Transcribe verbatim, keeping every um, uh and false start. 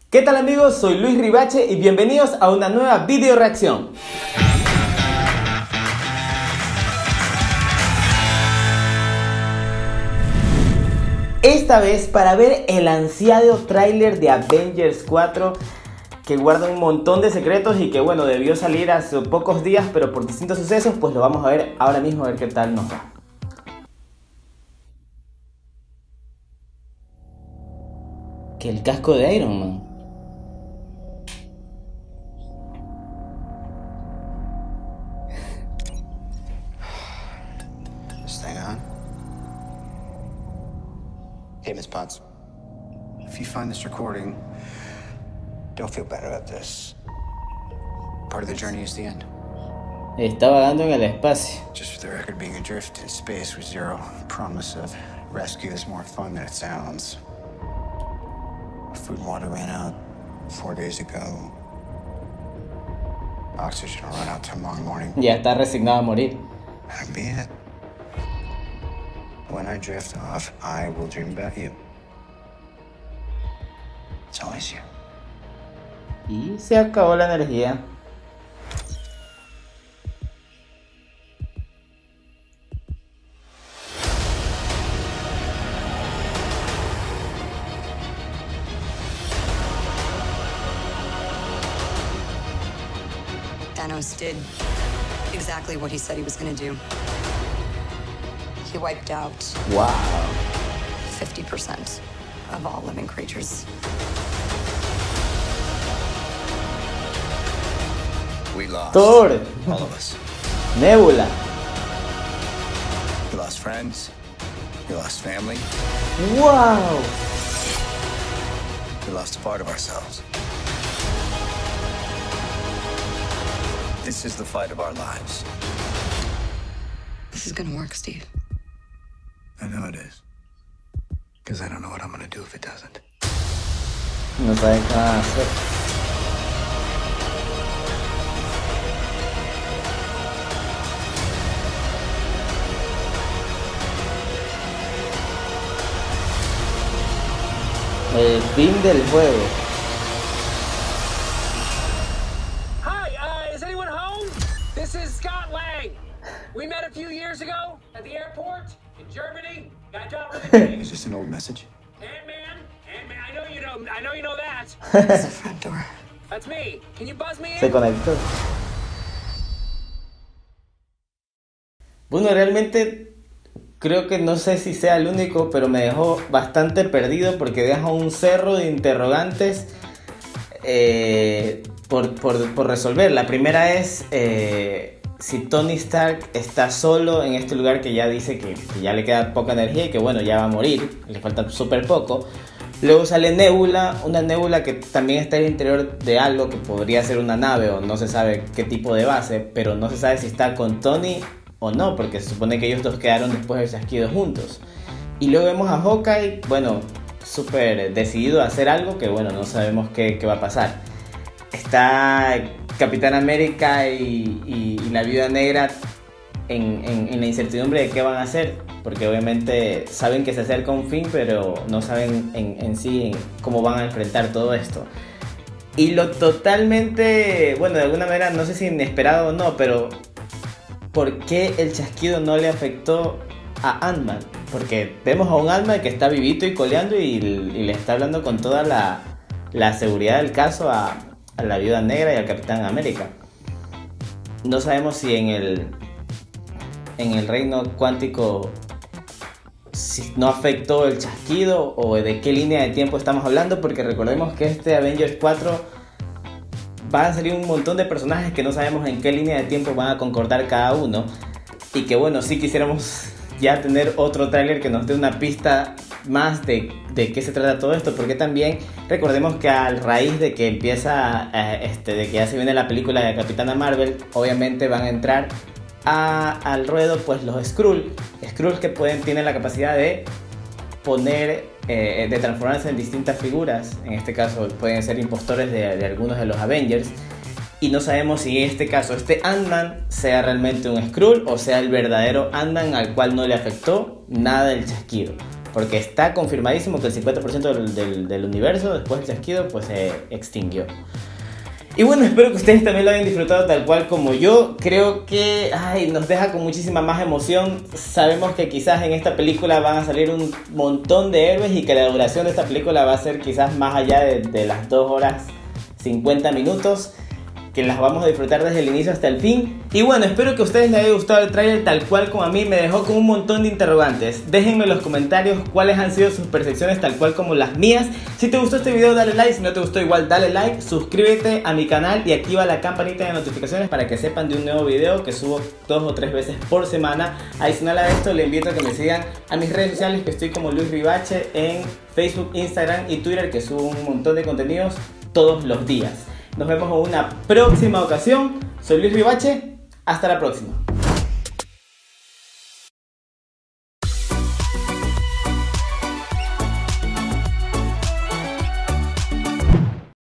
¿Qué tal amigos? Soy Luis Ribache y bienvenidos a una nueva video reacción. Esta vez para ver el ansiado tráiler de Avengers cuatro, que guarda un montón de secretos y que bueno, debió salir hace pocos días, pero por distintos sucesos pues lo vamos a ver ahora mismo, a ver qué tal nos va. Que el casco de Iron Man. Stay on. Hey, Miss Potts. If you find this recording, don't feel bad about this. Part of the journey is the end. Está vagando en el espacio. Just for the record, being adrift in space with zero promise of rescue is more fun than it sounds. Food and water ran out four days ago. Oxygen will run out tomorrow morning. Ya está resignado a morir. That'll be it. When I drift off, I will dream about you. It's always you. Y se acabó la energía. Thanos did exactly what he said he was going to do. He wiped out Wow. fifty percent of all living creatures. We lost. Thor. All of us. Nebula. We lost friends. We lost family. Wow. We lost a part of ourselves. This is the fight of our lives. This is going to work, Steve. I know it is. Because I don't know what I'm going to do if it doesn't. No saben qué van a hacer. El fin del juego. Hi, uh, is anyone home? This is Scott Lang. We met a few years ago at the airport in Germany. Got dropped with a Is this an old message? Ant-Man, Ant-Man, I know you know, I know you know that. It's the front door. That's me. Can you buzz me Se in? conectó. Bueno, realmente creo que no sé si sea el único, pero me dejó bastante perdido porque deja un cerro de interrogantes eh, por, por, por resolver. La primera es eh, si Tony Stark está solo en este lugar que ya dice que, que ya le queda poca energía y que bueno, ya va a morir, le falta súper poco. Luego sale Nebula, una Nebula que también está en el interior de algo que podría ser una nave o no se sabe qué tipo de base, pero no se sabe si está con Tony o no, porque se supone que ellos dos quedaron después del chasquido juntos. Y luego vemos a Hawkeye, bueno, súper decidido a hacer algo que bueno, no sabemos qué, qué va a pasar. Está Capitán América y, y, y la Viuda Negra en, en, en la incertidumbre de qué van a hacer, porque obviamente saben que se acerca un fin, pero no saben en, en sí en cómo van a enfrentar todo esto. Y lo totalmente, bueno, de alguna manera, no sé si inesperado o no, pero ¿por qué el chasquido no le afectó a Ant-Man? Porque vemos a un Ant-Man que está vivito y coleando y, y le está hablando con toda la, la seguridad del caso a, a la Viuda Negra y al Capitán América. No sabemos si en el, en el reino cuántico si no afectó el chasquido o de qué línea de tiempo estamos hablando, porque recordemos que este Avengers cuatro van a salir un montón de personajes que no sabemos en qué línea de tiempo van a concordar cada uno, y que bueno, sí quisiéramos ya tener otro tráiler que nos dé una pista más de, de qué se trata todo esto, porque también recordemos que a raíz de que empieza eh, este, de que ya se viene la película de Capitana Marvel, obviamente van a entrar a, al ruedo pues los Skrull, Skrull que pueden, tienen la capacidad de poner eh, de transformarse en distintas figuras. En este caso pueden ser impostores de, de algunos de los Avengers, y no sabemos si en este caso este Ant-Man sea realmente un Skrull o sea el verdadero Ant-Man al cual no le afectó nada del chasquido, porque está confirmadísimo que el cincuenta por ciento del, del, del universo después del chasquido pues se extinguió. Y bueno, espero que ustedes también lo hayan disfrutado tal cual como yo. Creo que ay, nos deja con muchísima más emoción. Sabemos que quizás en esta película van a salir un montón de héroes y que la duración de esta película va a ser quizás más allá de, de las dos horas cincuenta minutos, que las vamos a disfrutar desde el inicio hasta el fin. Y bueno, espero que a ustedes les haya gustado el tráiler tal cual como a mí. Me dejó con un montón de interrogantes. Déjenme en los comentarios cuáles han sido sus percepciones tal cual como las mías. Si te gustó este video dale like, si no te gustó igual dale like. Suscríbete a mi canal y activa la campanita de notificaciones para que sepan de un nuevo video que subo dos o tres veces por semana. Adicional a esto, les invito a que me sigan a mis redes sociales, que estoy como Luis Rivache en Facebook, Instagram y Twitter, que subo un montón de contenidos todos los días. Nos vemos en una próxima ocasión. Soy Luis Rivache. Hasta la próxima.